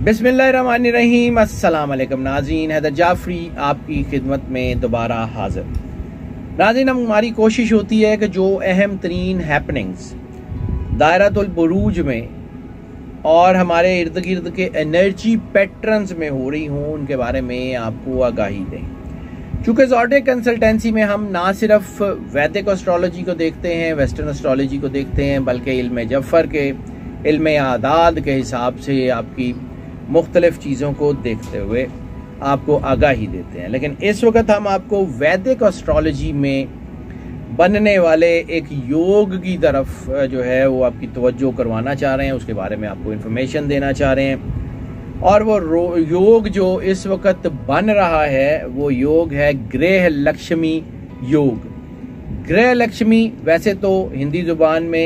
बिस्मिल्लाहिर्रहमानिर्रहीम। अस्सलाम वालेकुम नाज़रीन, हैदर जाफरी आपकी खिदमत में दोबारा हाजिर। नाज़रीन, हमारी कोशिश होती है कि जो अहम तरीन हैपनिंग्स दायरतुल बुरूज में और हमारे इर्द गिर्द के एनर्जी पैटर्न्स में हो रही हों उनके बारे में आपको आगाही दें। चूँकि ज़ोडिएक कंसल्टेंसी में हम ना सिर्फ वैदिक एस्ट्रोलॉजी को देखते हैं, वेस्टर्न एस्ट्रोलॉजी को देखते हैं, बल्कि इल्म जफ़र के इल्म आदाद के हिसाब से आपकी मुख्तलिफ चीज़ों को देखते हुए आपको आगाही देते हैं। लेकिन इस वक्त हम आपको वैदिक एस्ट्रोलॉजी में बनने वाले एक योग की तरफ जो है वो आपकी तवज्जो करवाना चाह रहे हैं, उसके बारे में आपको इन्फॉर्मेशन देना चाह रहे हैं। और वो योग जो इस वक्त बन रहा है वो योग है गृह लक्ष्मी योग। गृह लक्ष्मी वैसे तो हिंदी ज़ुबान में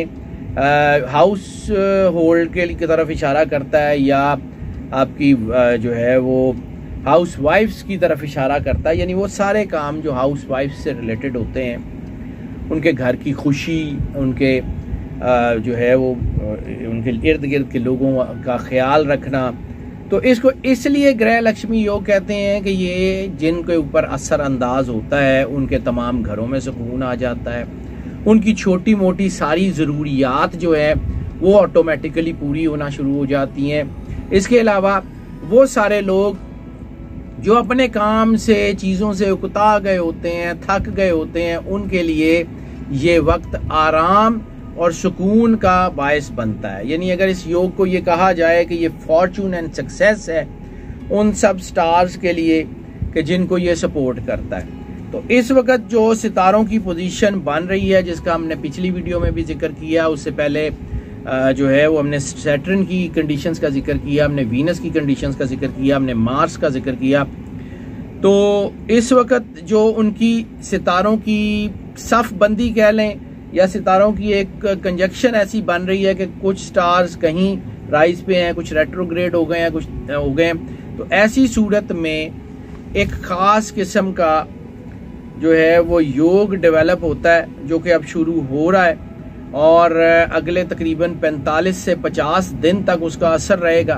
हाउस होल्ड के तरफ इशारा करता है या आपकी जो है वो हाउस वाइफ्स की तरफ इशारा करता है, यानी वो सारे काम जो हाउस वाइफ्स से रिलेटेड होते हैं, उनके घर की खुशी, उनके जो है वो उनके इर्द गिर्द के लोगों का ख्याल रखना। तो इसको इसलिए गृह लक्ष्मी योग कहते हैं कि ये जिनके ऊपर असर अंदाज होता है उनके तमाम घरों में सुकून आ जाता है, उनकी छोटी मोटी सारी ज़रूरियात जो है वो ऑटोमेटिकली पूरी होना शुरू हो जाती हैं। इसके अलावा वो सारे लोग जो अपने काम से चीज़ों से उकता गए होते हैं, थक गए होते हैं, उनके लिए ये वक्त आराम और सुकून का बायस बनता है। यानी अगर इस योग को ये कहा जाए कि ये फॉर्चून एंड सक्सेस है उन सब स्टार्स के लिए कि जिनको ये सपोर्ट करता है। तो इस वक्त जो सितारों की पोजीशन बन रही है, जिसका हमने पिछली वीडियो में भी जिक्र किया, उससे पहले जो है वो हमने सैटर्न की कंडीशंस का जिक्र किया, हमने वीनस की कंडीशंस का जिक्र किया, हमने मार्स का जिक्र किया। तो इस वक्त जो उनकी सितारों की सफ बंदी कह लें या सितारों की एक कंजक्शन ऐसी बन रही है कि कुछ स्टार्स कहीं राइज पे हैं, कुछ रेट्रोग्रेड हो गए हैं, कुछ हो गए हैं। तो ऐसी सूरत में एक ख़ास किस्म का जो है वो योग डेवलप होता है जो कि अब शुरू हो रहा है और अगले तकरीबन 45 से 50 दिन तक उसका असर रहेगा।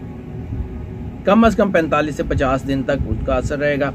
कम से कम 45 से 50 दिन तक उसका असर रहेगा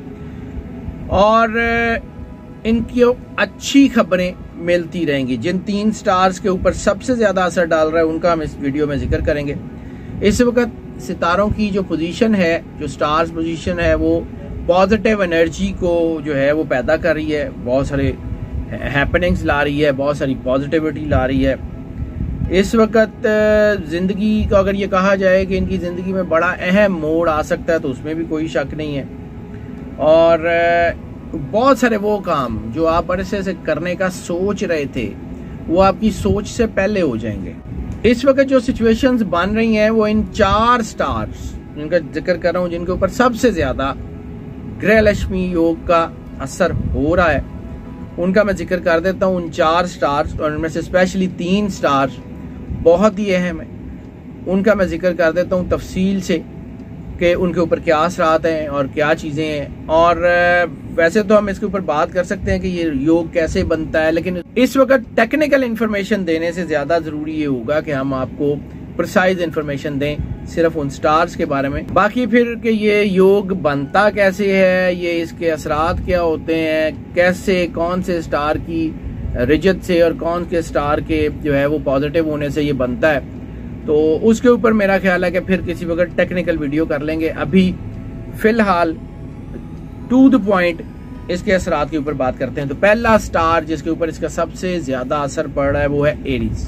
और इनकी अच्छी खबरें मिलती रहेंगी। जिन 3 स्टार्स के ऊपर सबसे ज़्यादा असर डाल रहा है उनका हम इस वीडियो में जिक्र करेंगे। इस वक्त सितारों की जो पोजीशन है, जो स्टार्स पोजीशन है, वो पॉजिटिव एनर्जी को जो है वो पैदा कर रही है, बहुत सारे हैपनिंग्स ला रही है, बहुत सारी पॉजिटिविटी ला रही है। इस वक्त ज़िंदगी को अगर ये कहा जाए कि इनकी ज़िंदगी में बड़ा अहम मोड़ आ सकता है तो उसमें भी कोई शक नहीं है। और बहुत सारे वो काम जो आप अरसे से करने का सोच रहे थे वो आपकी सोच से पहले हो जाएंगे। इस वक्त जो सिचुएशंस बन रही हैं वो इन 4 स्टार्स जिनका जिक्र कर रहा हूँ, जिनके ऊपर सबसे ज़्यादा गृह लक्ष्मी योग का असर हो रहा है, उनका मैं जिक्र कर देता हूँ। उन 4 स्टार्स और उनमें से स्पेशली 3 स्टार्स बहुत ही अहम है, उनका मैं जिक्र कर देता हूँ तफसील से कि उनके ऊपर क्या असरात हैं और क्या चीज़ें हैं। और वैसे तो हम इसके ऊपर बात कर सकते हैं कि ये योग कैसे बनता है, लेकिन इस वक्त टेक्निकल इन्फॉर्मेशन देने से ज़्यादा ज़रूरी ये होगा कि हम आपको प्रिसाइज इन्फॉर्मेशन दें सिर्फ उन स्टार्स के बारे में। बाकी फिर कि ये योग बनता कैसे है, ये इसके असरात क्या होते हैं, कैसे कौन से स्टार की रिजत से और कौन के स्टार के जो है वो पॉजिटिव होने से ये बनता है, तो उसके ऊपर मेरा ख्याल है कि फिर किसी वक्त टेक्निकल वीडियो कर लेंगे। अभी फ़िलहाल टू द पॉइंट इसके असरात के ऊपर बात करते हैं। तो पहला स्टार जिसके ऊपर इसका सबसे ज़्यादा असर पड़ रहा है वो है एरीज।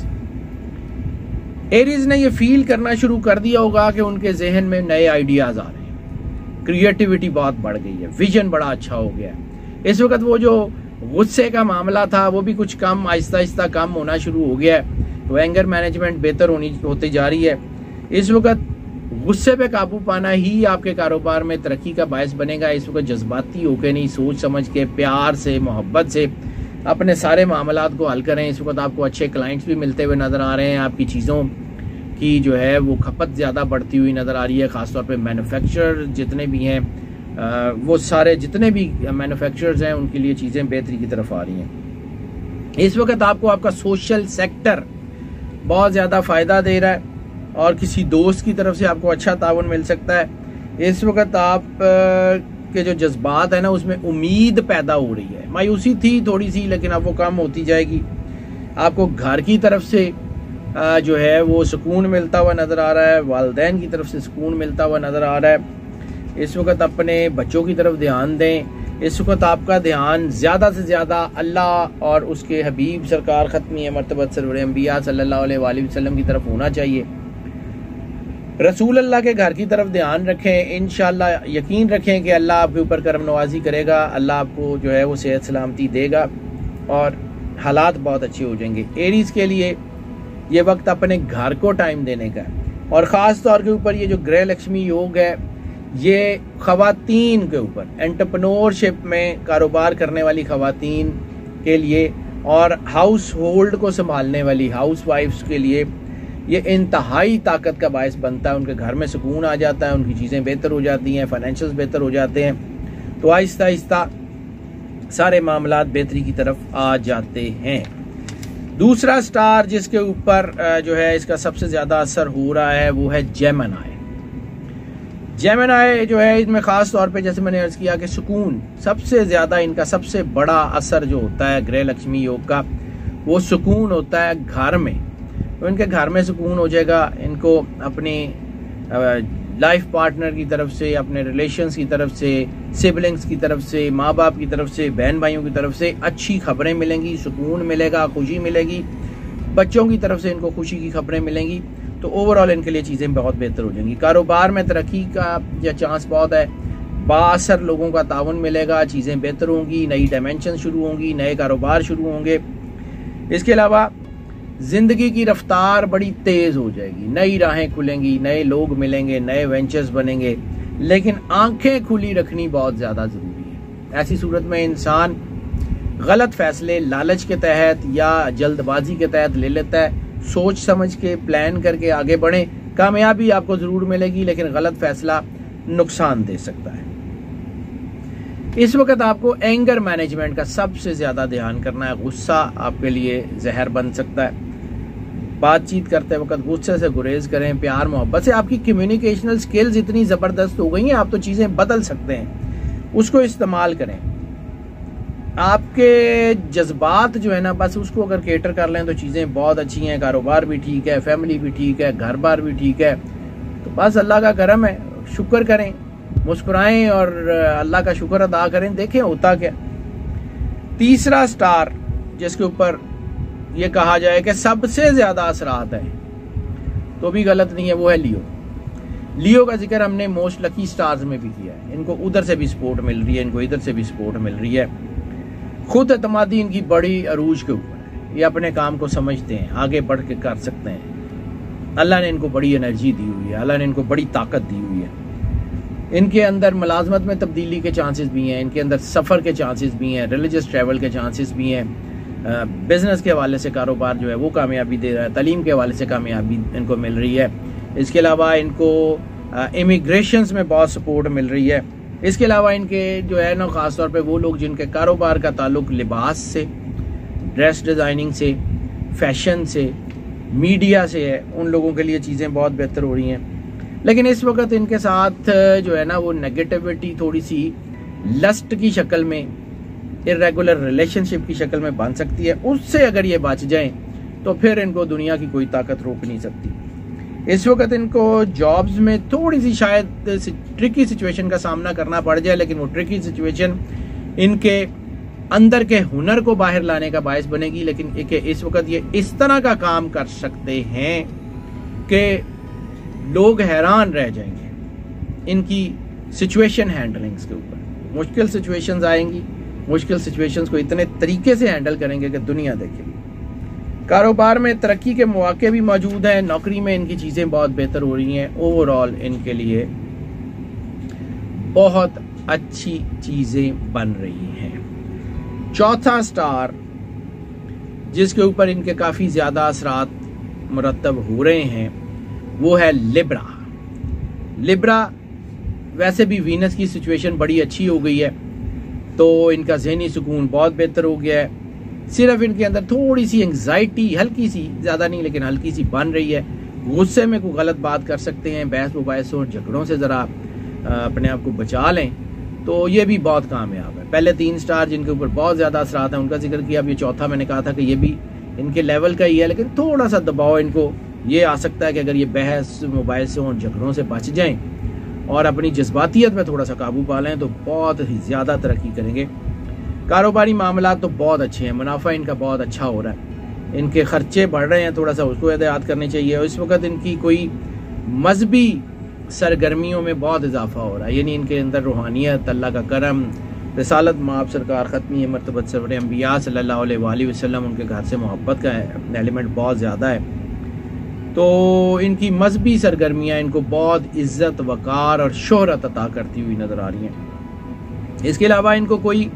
एरीज ने ये फील करना शुरू कर दिया होगा कि उनके जहन में नए आइडियाज आ रहे हैं, क्रिएटिविटी बहुत बढ़ गई है, विजन बड़ा अच्छा हो गया है। इस वक्त वो जो गुस्से का मामला था वो भी कुछ कम आहिस्ता आहिस्ता कम होना शुरू हो गया है। तो एंगर मैनेजमेंट बेहतर होती जा रही है। इस वक्त गुस्से पे काबू पाना ही आपके कारोबार में तरक्की का बायस बनेगा। इस वक्त जज्बाती होकर नहीं, सोच समझ के, प्यार से, मोहब्बत से अपने सारे मामलात को हल करें। इस वक्त आपको अच्छे क्लाइंट्स भी मिलते हुए नज़र आ रहे हैं, आपकी चीज़ों की जो है वो खपत ज़्यादा बढ़ती हुई नज़र आ रही है। ख़ासतौर पे मैन्युफैक्चरर जितने भी हैं वो सारे जितने भी मैन्युफैक्चरर्स हैं उनके लिए चीज़ें बेहतरी की तरफ आ रही हैं। इस वक्त आपको आपका सोशल सेक्टर बहुत ज़्यादा फ़ायदा दे रहा है। और किसी दोस्त की तरफ से आपको अच्छा ताउन मिल सकता है। इस वक्त आप के जो जज्बात है ना, उसमें उम्मीद पैदा हो रही है। मायूसी थी थोड़ी सी, लेकिन अब वो कम होती जाएगी। आपको घर की तरफ से जो है वो सुकून मिलता हुआ नज़र आ रहा है, वालिदैन की तरफ से सुकून मिलता हुआ नज़र आ रहा है। इस वक्त अपने बच्चों की तरफ ध्यान दें। इस वक्त आपका ध्यान ज़्यादा से ज़्यादा अल्लाह और उसके हबीब सरकार ख़त्मी मरतबत सरवर अंबिया सल्लल्लाहु अलैहि वसल्लम की तरफ होना चाहिए। रसूल अल्लाह के घर की तरफ ध्यान रखें। इंशाअल्लाह यकीन रखें कि अल्लाह आपके ऊपर करम नवाजी करेगा। अल्लाह आपको जो है वो सेहत सलामती देगा और हालात बहुत अच्छे हो जाएंगे। एरीज के लिए ये वक्त अपने घर को टाइम देने का है, और ख़ास तौर के ऊपर ये जो गृह लक्ष्मी योग है, ये ख़वातीन के ऊपर, एंटरप्रेन्योरशिप में कारोबार करने वाली ख़वातीन के लिए और हाउस होल्ड को संभालने वाली हाउस वाइफ्स के लिए ये इंतहाई ताकत का बायस बनता है। उनके घर में सुकून आ जाता है, उनकी चीज़ें बेहतर हो जाती हैं, फाइनेंशियल बेहतर हो जाते हैं, तो आहिस्ता आहिस्ता सारे मामलात बेहतरी की तरफ आ जाते हैं। दूसरा स्टार जिसके ऊपर जो है इसका सबसे ज़्यादा असर हो रहा है वो है जेमिनी। जेमिनी जो है इसमें ख़ास तौर पे, जैसे मैंने अर्ज़ किया कि सुकून सबसे ज़्यादा, इनका सबसे बड़ा असर जो होता है गृह लक्ष्मी योग का, वो सुकून होता है घर में। तो इनके घर में सुकून हो जाएगा। इनको अपनी लाइफ पार्टनर की तरफ से, अपने रिलेशंस की तरफ से, सिबलिंग्स की तरफ से, माँ बाप की तरफ से, बहन भाइयों की तरफ से अच्छी खबरें मिलेंगी, सुकून मिलेगा, खुशी मिलेगी। बच्चों की तरफ से इनको खुशी की खबरें मिलेंगी। तो ओवरऑल इनके लिए चीज़ें बहुत बेहतर हो जाएंगी। कारोबार में तरक्की का या चांस बहुत है। बाअसर लोगों का ताउन मिलेगा, चीज़ें बेहतर होंगी, नई डायमेंशन शुरू होंगी, नए कारोबार शुरू होंगे। इसके अलावा जिंदगी की रफ्तार बड़ी तेज हो जाएगी, नई राहें खुलेंगी, नए लोग मिलेंगे, नए वेंचर्स बनेंगे, लेकिन आंखें खुली रखनी बहुत ज़्यादा ज़रूरी है। ऐसी सूरत में इंसान गलत फैसले लालच के तहत या जल्दबाजी के तहत ले लेता है। सोच समझ के प्लान करके आगे बढ़ें, कामयाबी आपको ज़रूर मिलेगी, लेकिन गलत फैसला नुकसान दे सकता है। इस वक्त आपको एंगर मैनेजमेंट का सबसे ज़्यादा ध्यान करना है। गुस्सा आपके लिए जहर बन सकता है। बातचीत करते वक्त गुस्से से गुरेज करें। प्यार मोहब्बत से आपकी कम्युनिकेशनल स्किल्स इतनी ज़बरदस्त हो गई हैं, आप तो चीज़ें बदल सकते हैं, उसको इस्तेमाल करें। आपके जज्बात जो है ना, बस उसको अगर केटर कर लें तो चीज़ें बहुत अच्छी हैं। कारोबार भी ठीक है, फैमिली भी ठीक है, घर बार भी ठीक है। तो बस अल्लाह का करम है, शुक्र करें, मुस्कुराएं और अल्लाह का शुक्र अदा करें, देखें होता क्या। तीसरा स्टार जिसके ऊपर ये कहा जाए कि सबसे ज़्यादा असरात है, तो भी गलत नहीं है, वो है लियो। लियो का जिक्र हमने मोस्ट लकी स्टार्स में भी किया है। इनको उधर से भी सपोर्ट मिल रही है, इनको इधर से भी सपोर्ट मिल रही है। खुद एतमादी इनकी बड़ी अरूज के ऊपर है। ये अपने काम को समझते हैं, आगे बढ़ के कर सकते हैं। अल्लाह ने इनको बड़ी एनर्जी दी हुई है, अल्लाह ने इनको बड़ी ताकत दी हुई है। इनके अंदर मुलाजमत में तब्दीली के चांसेस भी हैं, इनके अंदर सफ़र के चांसेस भी हैं, रिलीजियस ट्रैवल के चांसेस भी हैं। बिज़नेस के हवाले से कारोबार जो है वो कामयाबी दे रहा है, तालीम के हवाले से कामयाबी इनको मिल रही है। इसके अलावा इनको इमिग्रेशंस में बहुत सपोर्ट मिल रही है। इसके अलावा इनके जो है ना, ख़ास तौर पे वो लोग जिनके कारोबार का ताल्लुक लिबास से, ड्रेस डिज़ाइनिंग से, फैशन से, मीडिया से है, उन लोगों के लिए चीज़ें बहुत बेहतर हो रही हैं। लेकिन इस वक्त इनके साथ जो है ना वो नेगेटिविटी थोड़ी सी लस्ट की शक्ल में, इरेगुलर रिलेशनशिप की शक्ल में बन सकती है। उससे अगर ये बच जाएं तो फिर इनको दुनिया की कोई ताकत रोक नहीं सकती। इस वक्त इनको जॉब्स में थोड़ी सी शायद ट्रिकी सिचुएशन का सामना करना पड़ जाए, लेकिन वो ट्रिकी सिचुएशन इनके अंदर के हुनर को बाहर लाने का बायस बनेगी। लेकिन इस वक्त ये इस तरह का काम कर सकते हैं कि लोग हैरान रह जाएंगे इनकी सिचुएशन हैंडलिंग्स के ऊपर। मुश्किल सिचुएशंस आएंगी, मुश्किल सिचुएशंस को इतने तरीके से हैंडल करेंगे कि दुनिया देखेगी। कारोबार में तरक्की के मौके भी मौजूद हैं, नौकरी में इनकी चीज़ें बहुत बेहतर हो रही हैं। ओवरऑल इनके लिए बहुत अच्छी चीज़ें बन रही हैं। चौथा स्टार जिसके ऊपर इनके काफ़ी ज़्यादा असरात मुरतब हो रहे हैं वो है लिब्रा। लिब्रा वैसे भी वीनस की सिचुएशन बड़ी अच्छी हो गई है, तो इनका ज़हनी सुकून बहुत बेहतर हो गया है। सिर्फ इनके अंदर थोड़ी सी एंग्जाइटी, हल्की सी, ज़्यादा नहीं लेकिन हल्की सी बन रही है। गुस्से में कोई गलत बात कर सकते हैं, बहस मुबाहस और झगड़ों से ज़रा अपने आप को बचा लें, तो ये भी बहुत कामयाब है। पहले 3 स्टार जिनके ऊपर बहुत ज़्यादा असरात हैं उनका जिक्र किया, अब ये चौथा मैंने कहा था कि ये भी इनके लेवल का ही है, लेकिन थोड़ा सा दबाव इनको ये आ सकता है कि अगर ये बहस मोबाइल से और झगड़ों से बच जाएं और अपनी जज्बातियत में थोड़ा सा काबू पा लें तो बहुत ही ज़्यादा तरक्की करेंगे। कारोबारी मामला तो बहुत अच्छे हैं, मुनाफा इनका बहुत अच्छा हो रहा है, इनके खर्चे बढ़ रहे हैं, थोड़ा सा उसको एहतियात करनी चाहिए। और इस वक्त इनकी कोई मजहबी सरगर्मियों में बहुत इजाफा हो रहा है, यानी इनके अंदर रूहानियत, अल्लाह का करम, रिसालत माब सरकार ख़त्मी मरतबत सफर अम्बिया सल्लल्लाहु अलैहि वसल्लम, उनके घर से मोहब्बत का एलिमेंट बहुत ज़्यादा है। तो इनकी मजहबी सरगर्मियाँ इनको बहुत इज़्ज़त, वक़ार और शोहरत अता करती हुई नज़र आ रही हैं। इसके अलावा इनको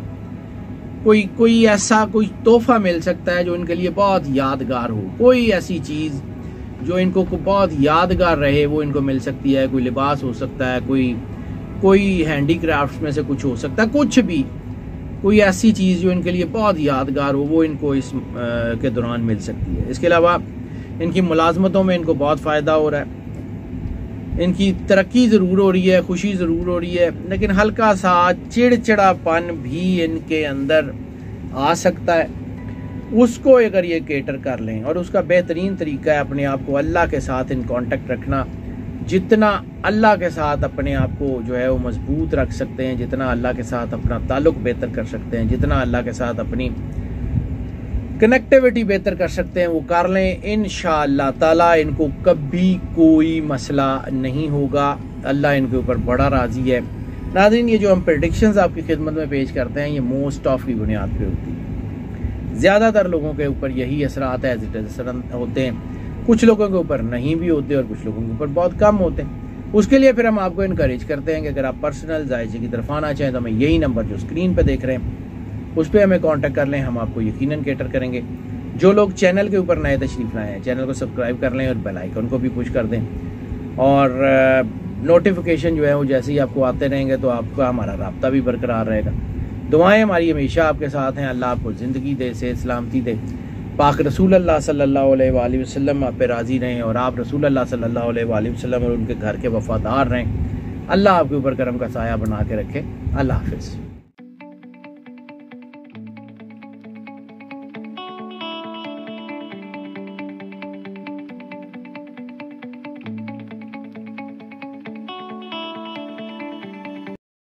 कोई ऐसा कोई तोहफा मिल सकता है जो इनके लिए बहुत यादगार हो, कोई ऐसी चीज़ जो इनको बहुत यादगार रहे वो इनको मिल सकती है। कोई लिबास हो सकता है, कोई हैंडीक्राफ्ट में से कुछ हो सकता है, कुछ भी कोई ऐसी चीज़ जो इनके लिए बहुत यादगार हो वो इनको इस के दौरान मिल सकती है। इसके अलावा इनकी मुलाजमतों में इनको बहुत फ़ायदा हो रहा है, इनकी तरक्की ज़रूर हो रही है, खुशी ज़रूर हो रही है, लेकिन हल्का सा चिड़चिड़ापन भी इनके अंदर आ सकता है। उसको अगर ये केटर कर लें, और उसका बेहतरीन तरीका है अपने आप को अल्लाह के साथ इन कांटेक्ट रखना। जितना अल्लाह के साथ अपने आप को जो है वो मजबूत रख सकते हैं, जितना अल्लाह के साथ अपना ताल्लुक बेहतर कर सकते हैं, जितना अल्लाह के साथ अपनी कनेक्टिविटी बेहतर कर सकते हैं वो कर लें। इंशाअल्लाह ताला इनको कभी कोई मसला नहीं होगा, अल्लाह इनके ऊपर बड़ा राजी है। नाज़रीन, ये जो हम प्रेडिक्शंस आपकी खिदमत में पेश करते हैं ये मोस्ट ऑफ की बुनियाद पे होती है। ज़्यादातर लोगों के ऊपर यही असरात होते हैं, कुछ लोगों के ऊपर नहीं भी होते और कुछ लोगों के ऊपर बहुत कम होते हैं। उसके लिए फिर हम आपको इनकरेज करते हैं कि अगर आप पर्सनल जायजे की तरफ आना चाहें तो हमें यही नंबर जो स्क्रीन पे देख रहे हैं उस पर हमें कांटेक्ट कर लें, हम आपको यकीनन केटर करेंगे। जो लोग चैनल के ऊपर नए तशरीफ लाए हैं चैनल को सब्सक्राइब कर लें और बेल आइकन को भी पुश कर दें, और नोटिफिकेशन जो है वो जैसे ही आपको आते रहेंगे तो आपका हमारा राब्ता भी बरकरार रहेगा। दुआएं हमारी हमेशा आपके साथ हैं। अल्लाह आपको ज़िंदगी दे, सेहत सलामती दे। पाक रसूल अल्लाह सल्लल्लाहु अलैहि वसल्लम आप पे राज़ी रहें और आप रसूल अल्लाह सल्लल्लाहु अलैहि वसल्लम और उनके घर के वफादार रहें। अल्लाह आपके ऊपर करम का साया बना के रखे। अल्लाह हाफिज़।